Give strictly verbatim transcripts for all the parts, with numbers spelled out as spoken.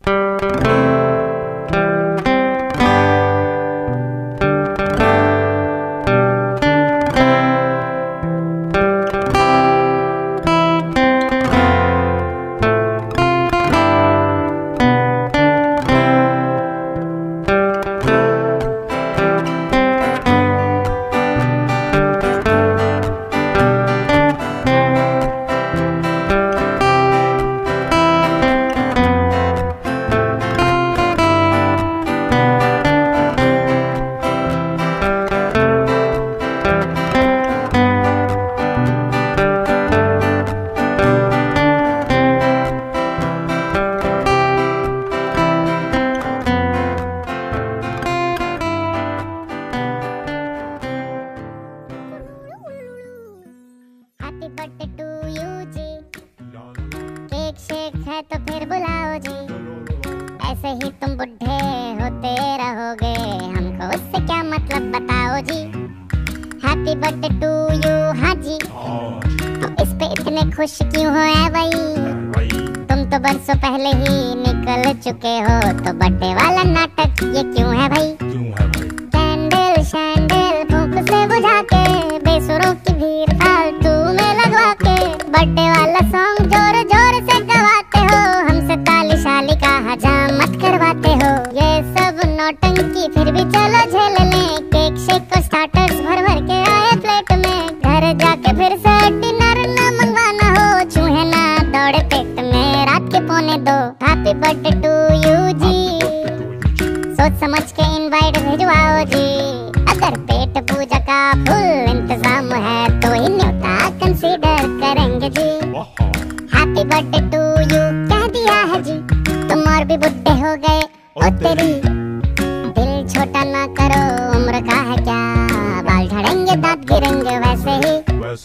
है तो फिर बुलाओ जी, ऐसे ही तुम बुढ़े होते रहोगे, हमको उससे क्या मतलब बताओ जी। Happy birthday to you. हाँ जी, तो इस पे इतने खुश क्यों हो ऐ भाई, तुम तो बरसों पहले ही निकल चुके हो, तो बर्थडे वाला नाटक ये क्यों है भाई। कैंडल शैंडल फूंक से बुझा के, बेसुरों की भीड़ फालतू में लगवा के, बर्थडे वाला सॉन्ग जोर जोर से गवाते हो, हमसे ताली शाली का हजामत करवाते हो। ये सब नौटंकी फिर भी चलो झेल लें, केक शेक को स्टार्टर्स भर भर के आए प्लेट में, घर जाके फिर से डिनर ना मंगवाना हो, चूहे ना दौड़े पेट में रात के पौने दो। हैप्पी बर्थडे टू यू जी, सोच समझ के इनवाइट भिजवाओ जी, अगर पेट पूजा का फुल इंतजाम है तो ही न्योता कंसीडर करेंगे जी। हैप्पी बर्थडे टू यू कह दिया है जी, तुम और भी बुढ़े हो गए ओ तेरी, दिल छोटा ना करो उम्र का है क्या, बाल झड़ेंगे दांत गिरेंगे वैसे ही।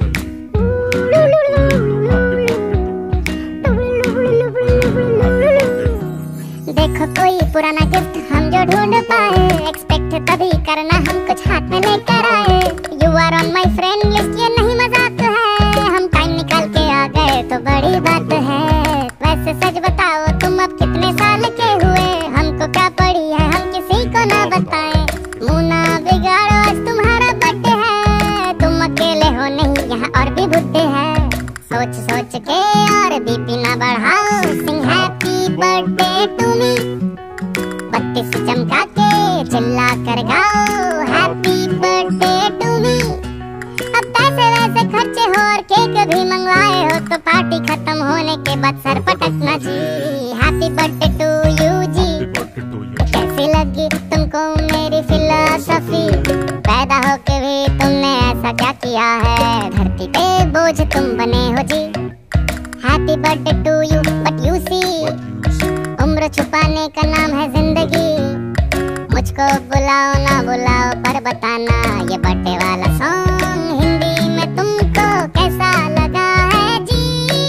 देखो कोई पुराना गिफ्ट हम जो ढूंढ पाए, एक्सपेक्ट तभी करना हम कुछ हाथ में लेकर आए, you are on my friend list ये नहीं मजाक है, हम टाइम निकाल के आ गए तो बड़ी बात है। वैसे सच बताओ तुम अब कितने साल के हुए, हमको क्या पड़ी है हम किसी को ना बताएं, मुँह ना बिगाड़ो आज तुम्हारा बर्थडे है, तुम अकेले हो नहीं यहाँ और भी बुड्ढे हैं, सोच सोच के और बीपी ना बढ़ाओ, sing happy birthday to me, बत्ती से चमका के चिल्ला कर गाओ हैप्पी बर्थडे टू मी। अब पैसे वैसे खर्चे हो और केक भी मंगवाए हो, तो पार्टी खत्म होने के बाद सर पटकना जी। हैप्पी बर्थडे टू यू जी, कैसी लगी तुमको मेरी फिलॉसफी, पैदा होके भी तुमने ऐसा क्या किया है, धरती पे बोझ तुम बने हो जी। Happy birthday to you but you see, उम्र छुपाने का नाम है जिंदगी, मुझको बुलाओ ना बुलाओ पर बताना, ये बर्थडे वाला सॉन्ग हिंदी में तुमको कैसा लगा है जी।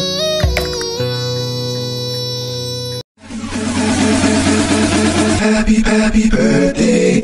Happy happy birthday।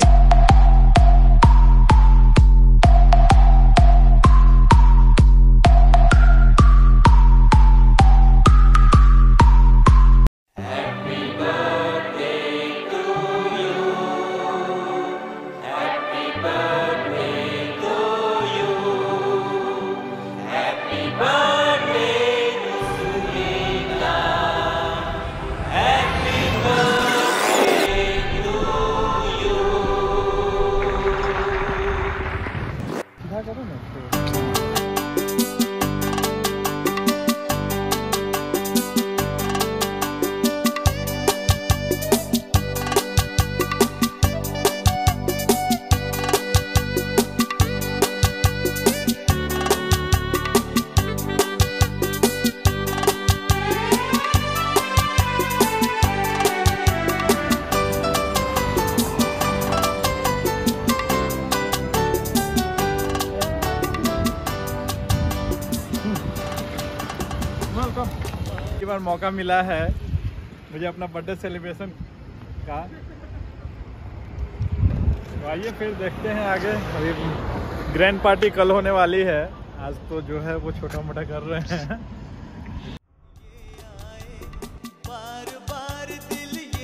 एक बार मौका मिला है मुझे अपना बर्थडे सेलिब्रेशन का, तो आइए फिर देखते हैं आगे। अभी ग्रैंड पार्टी कल होने वाली है, आज तो जो है वो छोटा मोटा कर रहे हैं। बार बार दिल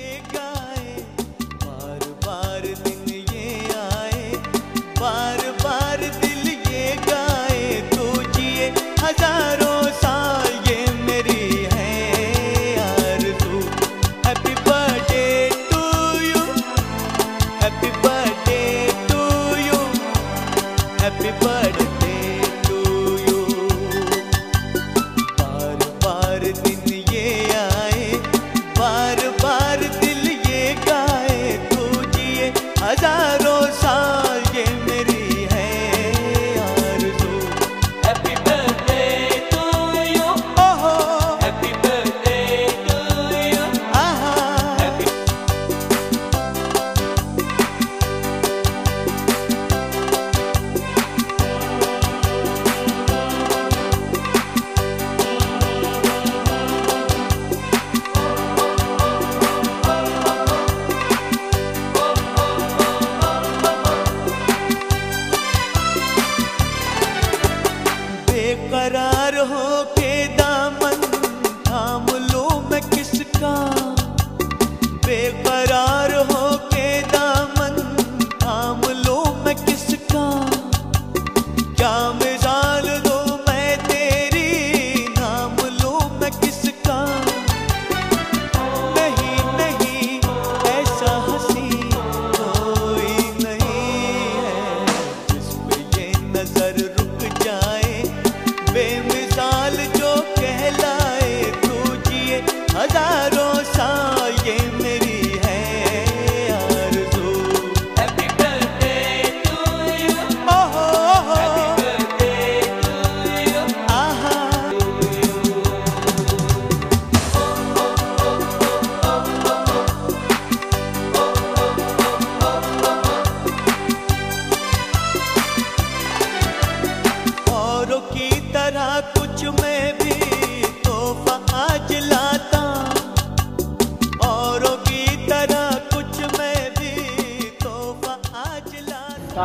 बेकरार हो के दामन थाम लो मैं किसका, क्या मिसाल दो मैं तेरी नाम लो मैं किसका। नहीं नहीं ऐसा हंसी कोई नहीं है जिस पे ये नजर रुक जाए, बेमिसाल जो कहलाए। तू जिए हजारों साल ये मेरी है आरज़ू। हैप्पी बर्थडे टू यू, ओहो हैप्पी बर्थडे टू यू, आहा। औरों की तरह कुछ मैं भी तोहफा आज लाता, औरों की तरह कुछ मैं भी तोहफा आज लाता।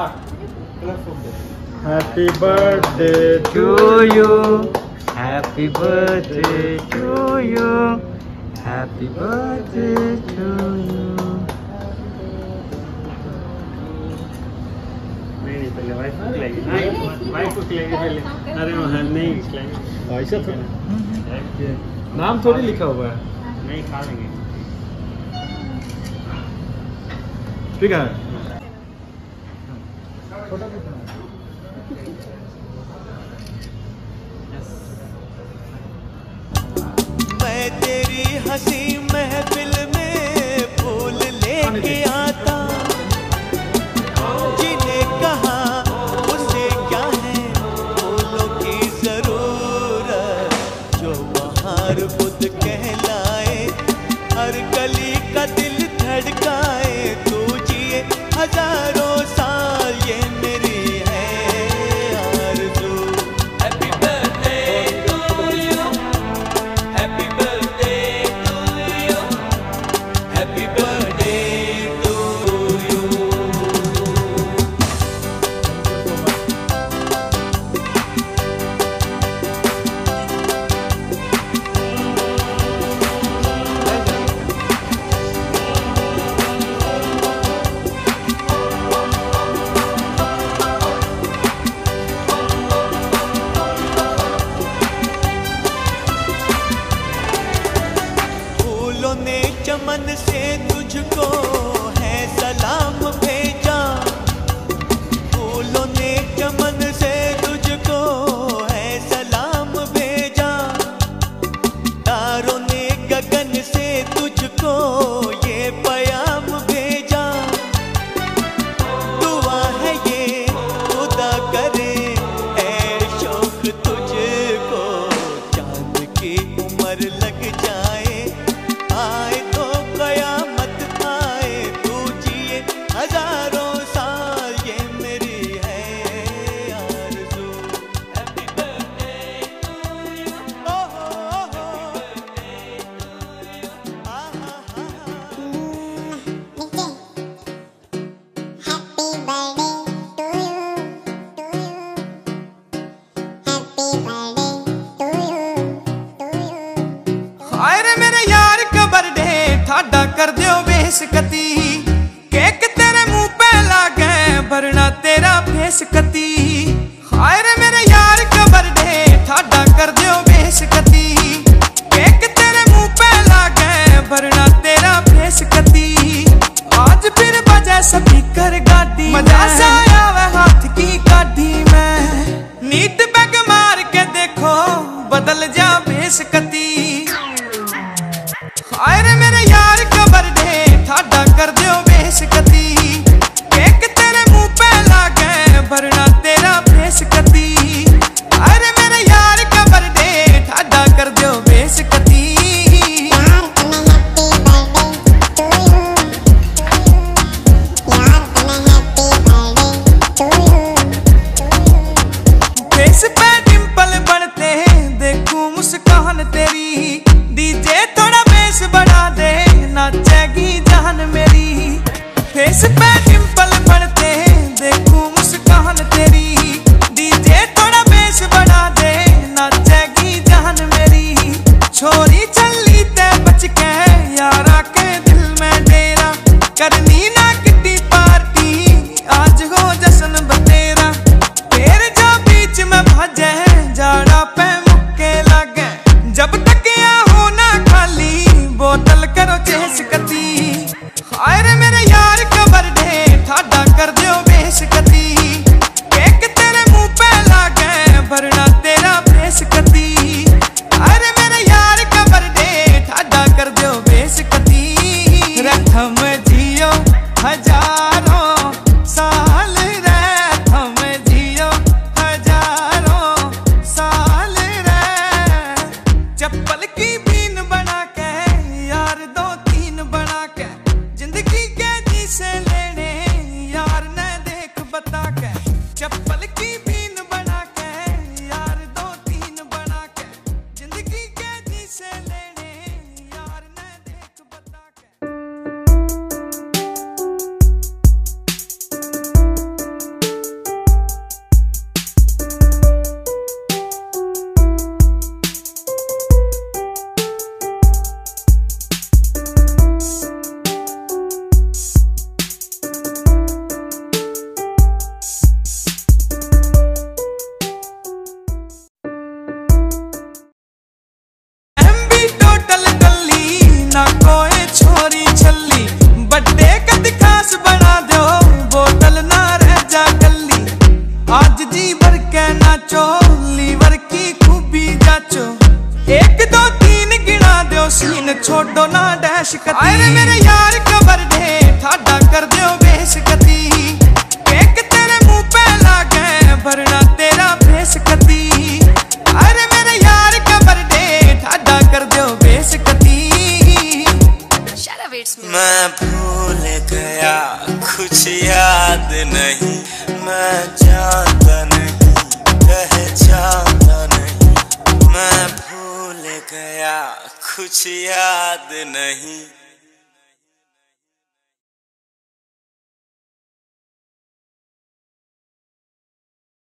Happy birthday to you, happy birthday to you, happy birthday to you. नहीं नहीं पहले वाइफ को खिलाएगी, नहीं वाइफ को खिलाएगी पहले। अरे वहाँ नहीं खिलाएंगे, ऐसा थोड़ा नाम थोड़ी लिखा हुआ है। नहीं खा लेंगे। ठीक है। मैं तेरी हंसी महफिल में फूल लेके आता, जिन्हें कहा उसे क्या है फूलों की जरूरत, जो बहार खुद कहलाए, हर कली का दिल धड़काए। तू जिए हजारों साल ये मेरी है आरज़ू। Happy birthday to you, happy birthday to you, happy birthday to you. फूलों ने चमन से तुझको है सलाम भेजा, फूलों ने चमन से तुझको है सलाम भेजा, तारों ने गगन से तुझको ये प्याम भेजा। दुआ है ये खुदा करे ऐ शौक तुझको, चांद की उम्र लग जाए, आए तो कयामत आए। तू जिए हजारों साल ये मेरी है आरज़ू। हैप्पी बर्थडे टू यू, ओहो हैप्पी बर्थडे टू यू, आहा हा हा। बेसकती। हाय रे मेरे यार कबर दे ठाडा कर दियो बेसकती। केक तेरे मुंह पे लागे भरना तेरा बेसकती। हाय रे मेरे यार कबर दे ठाडा कर दियो बेसकती। रथम जियो हजारों साल रे, थम जियो हजारों साल रे। चप्पल की बीन बना के यार दो तीन बना के, जिंदगी के जी से लेने यार ने देख बता के। चप्पल की बीन बना के यार दो तीन बना के, जिंदगी के जी से लेने यार ने देख बता के। टोटल गली ना कोई छोरी छली, बड्डे कद खास बना दो बोतल ना रह जा गली। आज जी भर के नाचो लीवर की खूबी जाचो, एक दो तीन गिना दो सीन छोड़ो ना डैश कती। अरे मेरे यार कबर दे ठाडा कर दियो बेसकती। केक तेरे मुंह पे लागे भरना तेरा बेसकती। अरे मेरे यार कबर दे ठाडा कर दियो बेसकती। मैं भूल गया कुछ याद नहीं, मैं जानता नहीं पहचानता नहीं। मैं भूल गया कुछ याद नहीं।